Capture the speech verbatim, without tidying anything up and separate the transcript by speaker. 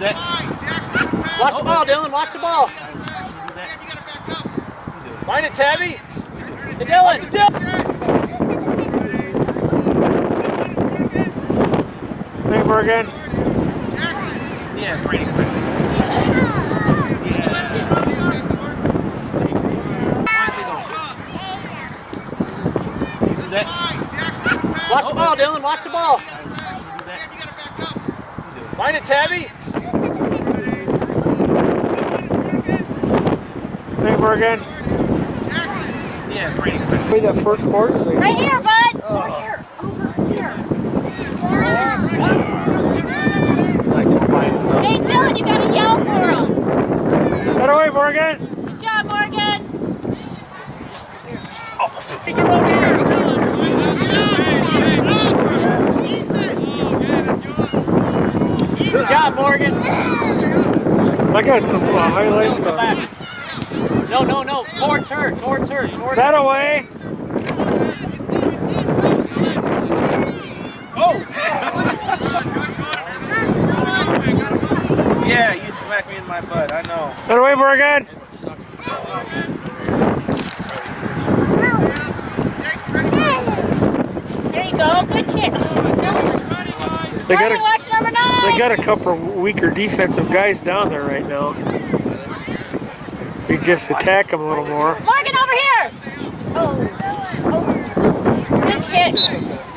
Speaker 1: Watch the ball, Dylan. Watch the ball. Find it, Tabby. To Dylan. To Dylan.
Speaker 2: Hey, Morgan.
Speaker 1: Yeah, pretty quick. Watch the ball, Dylan. Watch the ball. Find it, Tabby.
Speaker 2: Hey, Morgan.
Speaker 1: Yeah, pretty quick.
Speaker 2: Wait, that first quarter?
Speaker 3: Right here, bud.
Speaker 2: Oh.
Speaker 3: Over here. Over here. Hey, Dylan, you gotta yell for him.
Speaker 2: Get away, Morgan.
Speaker 3: Good job, Morgan.
Speaker 1: Oh. Take it over here. Good job, Morgan.
Speaker 2: I got some uh, highlights on.
Speaker 1: No, no, no. Towards her. Towards her. Towards
Speaker 2: that
Speaker 1: her.
Speaker 2: away.
Speaker 1: Oh! Yeah, you smacked me in my butt. I know.
Speaker 2: That away, Morgan.
Speaker 3: There you go. Good kick.
Speaker 2: They got, a,
Speaker 3: watch number nine.
Speaker 2: they got a couple weaker defensive guys down there right now. We just attack them a little more.
Speaker 3: Morgan, over here. Oh. Oh. Good kick.